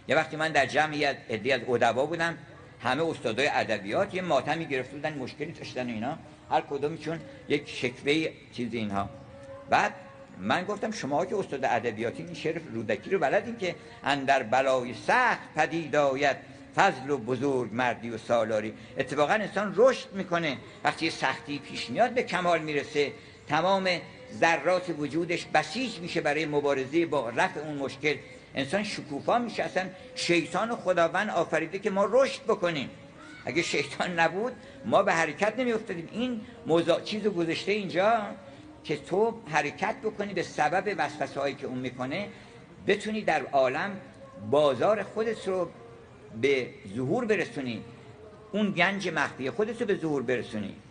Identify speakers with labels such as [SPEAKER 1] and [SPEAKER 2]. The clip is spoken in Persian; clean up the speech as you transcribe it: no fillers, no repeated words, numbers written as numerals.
[SPEAKER 1] یه وقتی من در جمعی از عده‌ای از ادبا بودم، همه استادای ادبیات یه ماتمی گرفته بودن، مشکلی داشتن و اینا، هر کدومشون یک شکوه چیز اینها. بعد من گفتم شما که استاد ادبیاتی این شعر رودکی رو بلدین که اندر بلای سخت پدید آید فضل و بزرگ مردی و سالاری. اتفاقا انسان رشد میکنه وقتی سختی پیش میاد، به کمال میرسه، تمام ذرات وجودش بسیج میشه برای مبارزه با رفع اون مشکل، انسان شکوفا میشه. اصلا شیطان و خداوند آفریده که ما رشد بکنیم، اگه شیطان نبود ما به حرکت نمیافتادیم. این موضوع چیزو گذاشته اینجا که تو حرکت بکنی به سبب وسوسه هایی که اون میکنه، بتونی در عالم بازار خودت رو به ظهور برسونی، اون گنج مخفی خودت رو به ظهور برسونی.